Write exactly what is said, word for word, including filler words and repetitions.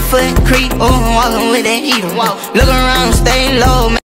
foot creep, oh, I'm walking with that heater. Look around, stay low, man.